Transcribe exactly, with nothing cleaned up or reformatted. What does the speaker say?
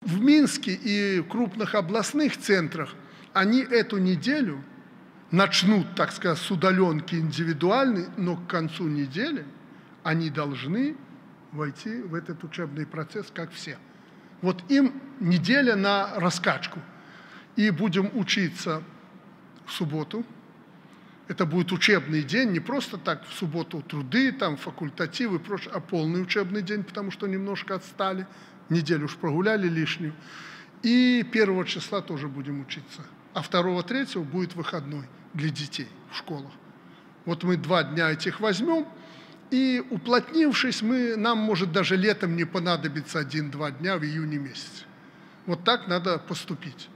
в Минске и крупных областных центрах они эту неделю начнут, так сказать, с удаленки индивидуальной, но к концу недели они должны войти в этот учебный процесс, как все. Вот им неделя на раскачку. И будем учиться в субботу. Это будет учебный день, не просто так в субботу труды, там факультативы и прочее, а полный учебный день, потому что немножко отстали, неделю уж прогуляли лишнюю. И первого числа тоже будем учиться. А второго, третьего будет выходной для детей в школах. Вот мы два дня этих возьмем, и уплотнившись, мы, нам может даже летом не понадобится один-два дня в июне месяце. Вот так надо поступить.